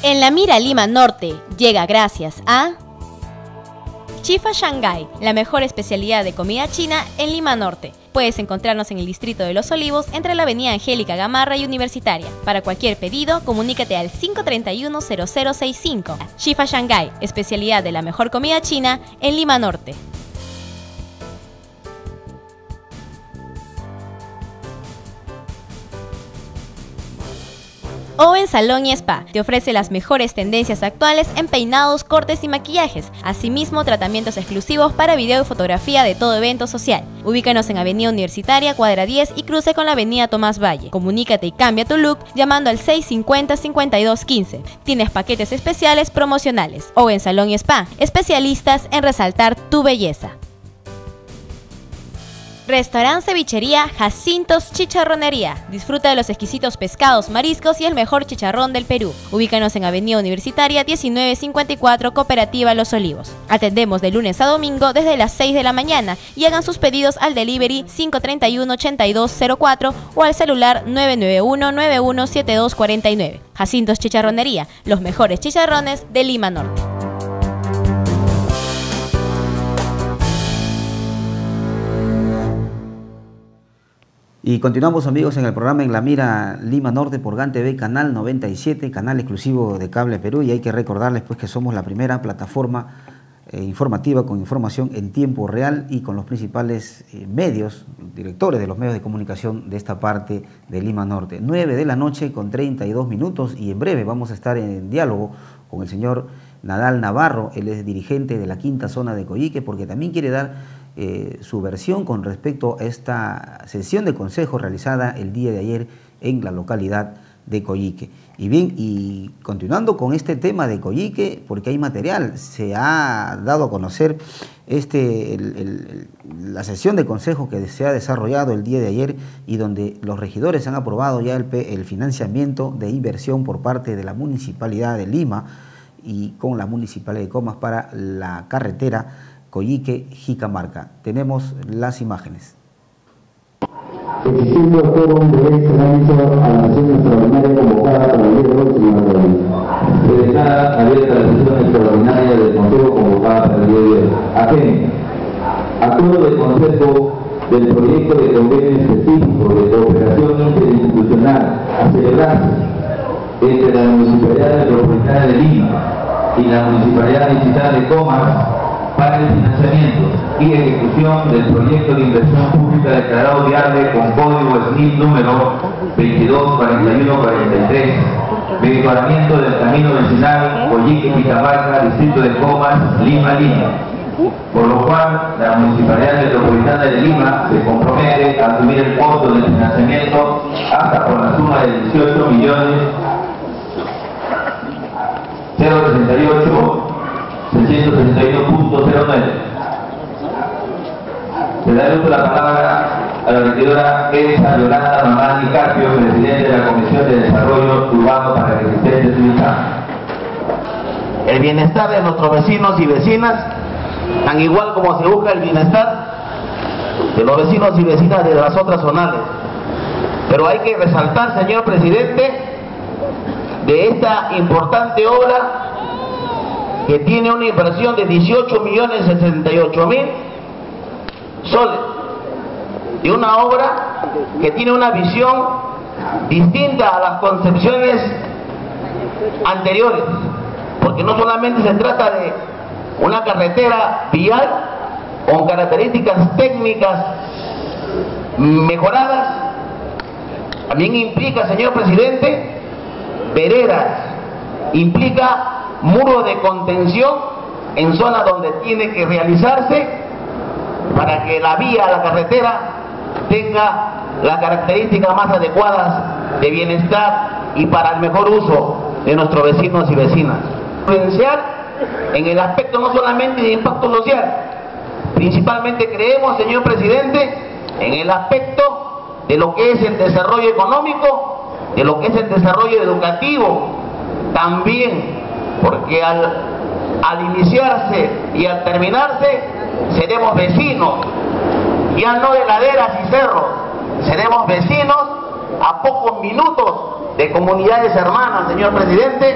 En la Mira Lima Norte llega gracias a Chifa Shanghai, la mejor especialidad de comida china en Lima Norte. Puedes encontrarnos en el distrito de Los Olivos, entre la avenida Angélica Gamarra y Universitaria. Para cualquier pedido, comunícate al 531-0065. Chifa Shanghai, especialidad de la mejor comida china en Lima Norte. Owen Salón y Spa te ofrece las mejores tendencias actuales en peinados, cortes y maquillajes. Asimismo, tratamientos exclusivos para video y fotografía de todo evento social. Ubícanos en Avenida Universitaria, cuadra 10 y cruce con la Avenida Tomás Valle. Comunícate y cambia tu look llamando al 650-5215. Tienes paquetes especiales promocionales. Owen Salón y Spa, especialistas en resaltar tu belleza. Restaurante Cevichería Jacintos Chicharronería. Disfruta de los exquisitos pescados, mariscos y el mejor chicharrón del Perú. Ubícanos en Avenida Universitaria 1954, Cooperativa Los Olivos. Atendemos de lunes a domingo desde las 6 de la mañana y hagan sus pedidos al delivery 531-8204 o al celular 991-917249. Jacintos Chicharronería, los mejores chicharrones de Lima Norte. Y continuamos, amigos, en el programa En la Mira Lima Norte por GAN TV, canal 97, canal exclusivo de Cable Perú. Y hay que recordarles pues que somos la primera plataforma informativa con información en tiempo real y con los principales medios, directores de los medios de comunicación de esta parte de Lima Norte. 9 de la noche con 32 minutos y en breve vamos a estar en diálogo con el señor Nadal Navarro. Él es dirigente de la quinta zona de Coyique, porque también quiere dar su versión con respecto a esta sesión de consejo realizada el día de ayer en la localidad de Coyique. Y bien, y continuando con este tema de Coyique, porque hay material, se ha dado a conocer la sesión de consejo que se ha desarrollado el día de ayer y donde los regidores han aprobado ya el financiamiento de inversión por parte de la Municipalidad de Lima y con la Municipalidad de Comas para la carretera Coyique-Jicamarca. Tenemos las imágenes. Existiendo todo un derecho tránsito a la sesión extraordinaria convocada para el día de hoy, señor Madrid. Se declara abierta la sesión extraordinaria del Consejo convocada para el día de hoy. Acuerdo del Consejo del proyecto de convenio específico de cooperación interinstitucional a celebrarse entre la Municipalidad Metropolitana de Lima y la Municipalidad Distrital de Comas para el financiamiento y ejecución del proyecto de inversión pública declarado viable con código SNIP número 224143, mejoramiento del camino vecinal Coyique-Jicamarca, distrito de Comas, Lima. Por lo cual, la Municipalidad Metropolitana de Lima se compromete a asumir el costo del financiamiento hasta por la suma de 18.068.661.09. Se da uso la palabra a la regidora Elsa Yolanda Mamani Carpio, presidente de la Comisión de Desarrollo Urbano para la Existencia de Ciudad. El bienestar de nuestros vecinos y vecinas, tan igual como se busca el bienestar de los vecinos y vecinas de las otras zonales. Pero hay que resaltar, señor presidente, de esta importante obra que tiene una inversión de 18.068.000 soles, de una obra que tiene una visión distinta a las concepciones anteriores, porque no solamente se trata de una carretera vial con características técnicas mejoradas, también implica, señor presidente, veredas, implica muro de contención en zonas donde tiene que realizarse para que la vía, la carretera, tenga las características más adecuadas de bienestar y para el mejor uso de nuestros vecinos y vecinas. Influenciar en el aspecto no solamente de impacto social, principalmente creemos, señor presidente, en el aspecto de lo que es el desarrollo económico, de lo que es el desarrollo educativo, también, porque al iniciarse y al terminarse seremos vecinos, ya no de laderas y cerros, seremos vecinos a pocos minutos de comunidades hermanas, señor presidente,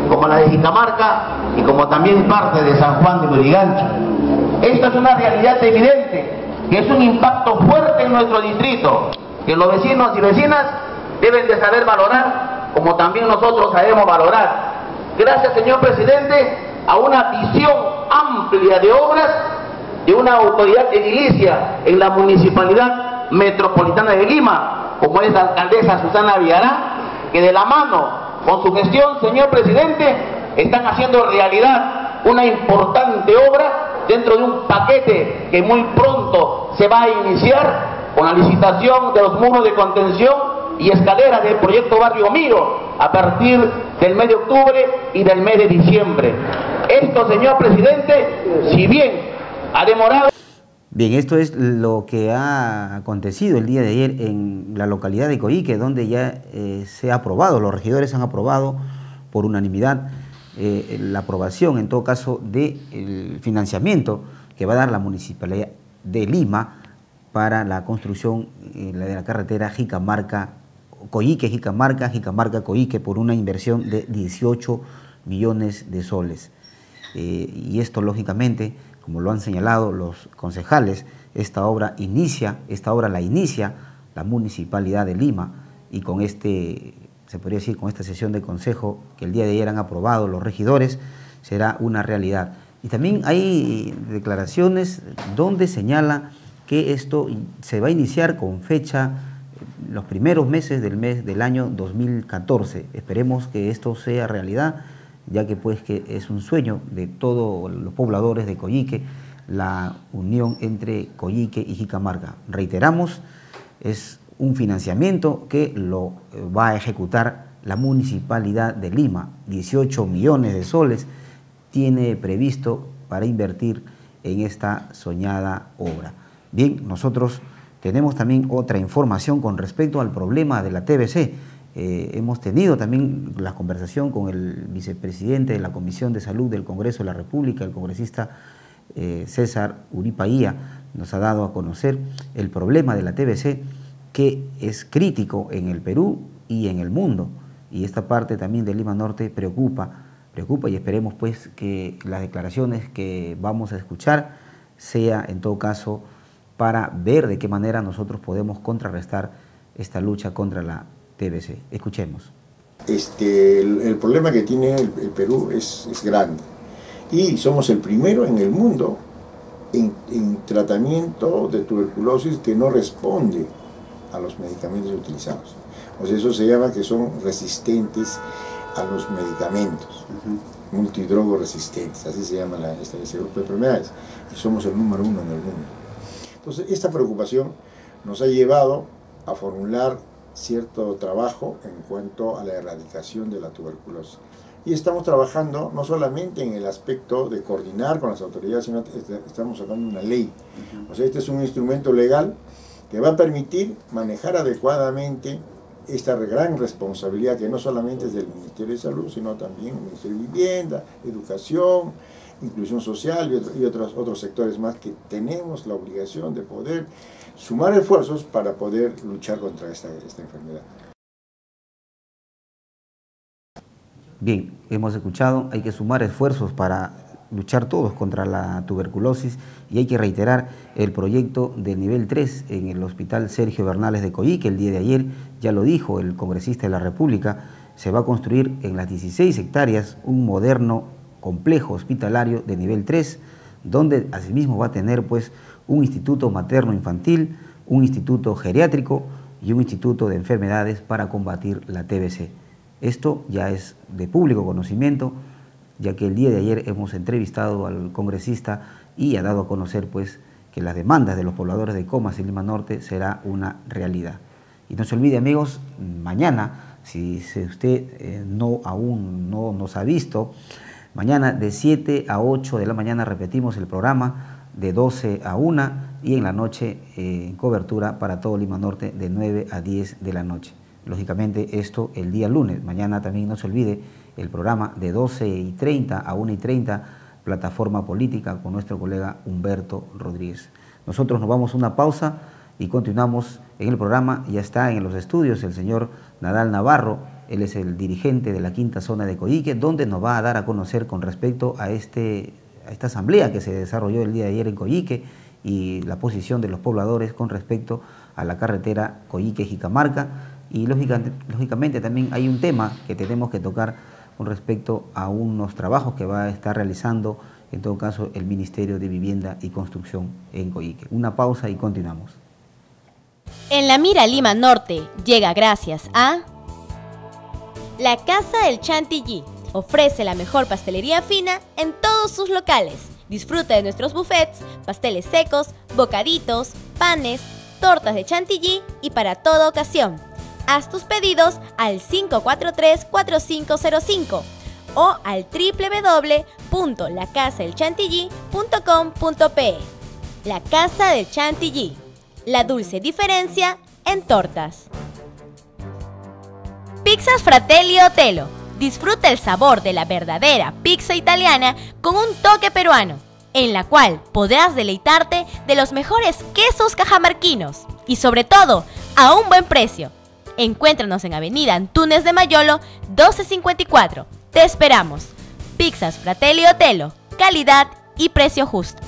como la de Jicamarca y como también parte de San Juan de Lurigancho. Esto es una realidad evidente, que es un impacto fuerte en nuestro distrito, que los vecinos y vecinas deben de saber valorar, como también nosotros sabemos valorar. Gracias, señor presidente, a una visión amplia de obras de una autoridad edilicia en la Municipalidad Metropolitana de Lima, como es la alcaldesa Susana Villarán, que de la mano con su gestión, señor presidente, están haciendo realidad una importante obra dentro de un paquete que muy pronto se va a iniciar con la licitación de los muros de contención y escaleras del proyecto Barrio Miro a partir del mes de octubre y del mes de diciembre. Esto, señor presidente, si bien ha demorado... Bien, esto es lo que ha acontecido el día de ayer en la localidad de Coyique, donde ya se ha aprobado, los regidores han aprobado por unanimidad la aprobación, en todo caso, del financiamiento que va a dar la Municipalidad de Lima para la construcción de la carretera Jicamarca-Coyique, Jicamarca-Coyique, por una inversión de 18 millones de soles. Y esto, lógicamente, como lo han señalado los concejales, esta obra la inicia la Municipalidad de Lima, y con se podría decir, con esta sesión de consejo que el día de ayer han aprobado los regidores, será una realidad. Y también hay declaraciones donde señala que esto se va a iniciar con fecha los primeros meses del año 2014. Esperemos que esto sea realidad, ya que pues que es un sueño de todos los pobladores de Coyique, la unión entre Coyique y Jicamarca. Reiteramos, es un financiamiento que lo va a ejecutar la Municipalidad de Lima. 18 millones de soles tiene previsto para invertir en esta soñada obra. Bien, nosotros tenemos también otra información con respecto al problema de la TBC. Hemos tenido también la conversación con el vicepresidente de la Comisión de Salud del Congreso de la República, el congresista César Uripaía. Nos ha dado a conocer el problema de la TBC, que es crítico en el Perú y en el mundo. Y esta parte también de Lima Norte preocupa, y esperemos pues que las declaraciones que vamos a escuchar sea en todo caso para ver de qué manera nosotros podemos contrarrestar esta lucha contra la TBC. Escuchemos. El problema que tiene el Perú es grande, y somos el primero en el mundo en tratamiento de tuberculosis que no responde a los medicamentos utilizados. O sea, eso se llama que son resistentes a los medicamentos, multidrogo resistentes, así se llama este grupo de enfermedades, y somos el número 1 en el mundo. Entonces, esta preocupación nos ha llevado a formular cierto trabajo en cuanto a la erradicación de la tuberculosis. Y estamos trabajando no solamente en el aspecto de coordinar con las autoridades, sino que estamos sacando una ley. O sea, este es un instrumento legal que va a permitir manejar adecuadamente esta gran responsabilidad que no solamente es del Ministerio de Salud, sino también el Ministerio de Vivienda, Educación, Inclusión Social y otros sectores más, que tenemos la obligación de poder sumar esfuerzos para poder luchar contra esta enfermedad. Bien, hemos escuchado, hay que sumar esfuerzos para luchar todos contra la tuberculosis, y hay que reiterar el proyecto de nivel 3 en el Hospital Sergio Bernales de Coyique. El día de ayer ya lo dijo el congresista de la República, se va a construir en las 16 hectáreas un moderno complejo hospitalario de nivel 3, donde asimismo va a tener pues un instituto materno-infantil, un instituto geriátrico y un instituto de enfermedades para combatir la TBC. Esto ya es de público conocimiento, ya que el día de ayer hemos entrevistado al congresista y ha dado a conocer pues que las demandas de los pobladores de Comas y Lima Norte será una realidad. Y no se olvide, amigos, mañana, si usted aún no nos ha visto, mañana de 7 a 8 de la mañana repetimos el programa, de 12 a 1, y en la noche en cobertura para todo Lima Norte de 9 a 10 de la noche. Lógicamente esto el día lunes. Mañana también no se olvide el programa de 12:30 a 1:30, plataforma política, con nuestro colega Humberto Rodríguez. Nosotros nos vamos a una pausa y continuamos en el programa. Ya está en los estudios el señor Nadal Navarro, Él es el dirigente de la quinta zona de Coyique, donde nos va a dar a conocer con respecto a esta asamblea que se desarrolló el día de ayer en Coyique y la posición de los pobladores con respecto a la carretera Coyique-Jicamarca. Y lógicamente también hay un tema que tenemos que tocar con respecto a unos trabajos que va a estar realizando, en todo caso, el Ministerio de Vivienda y Construcción en Coyique. Una pausa y continuamos. En La Mira Lima Norte llega gracias a La Casa del Chantilly. Ofrece la mejor pastelería fina en todos sus locales. Disfruta de nuestros buffets, pasteles secos, bocaditos, panes, tortas de chantilly y para toda ocasión. Haz tus pedidos al 543-4505 o al www.lacasadelchantilly.com.pe. La Casa del Chantilly, la dulce diferencia en tortas. Pizzas Fratelli Otello. Disfruta el sabor de la verdadera pizza italiana con un toque peruano, en la cual podrás deleitarte de los mejores quesos cajamarquinos y sobre todo a un buen precio. Encuéntranos en Avenida Antunes de Mayolo 1254. Te esperamos. Pizzas Fratelli Otello, calidad y precio justo.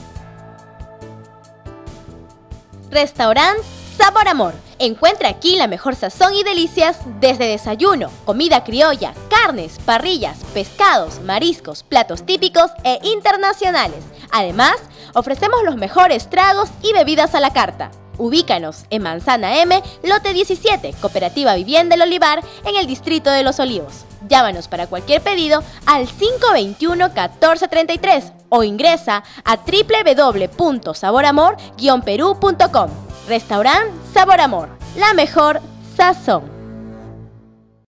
Restaurant Sabor Amor. Encuentra aquí la mejor sazón y delicias desde desayuno, comida criolla, carnes, parrillas, pescados, mariscos, platos típicos e internacionales. Además, ofrecemos los mejores tragos y bebidas a la carta. Ubícanos en Manzana M, lote 17, Cooperativa Vivienda El Olivar, en el Distrito de Los Olivos. Llámanos para cualquier pedido al 521-1433 o ingresa a www.saboramor-perú.com. Restaurant Sabor Amor, la mejor sazón.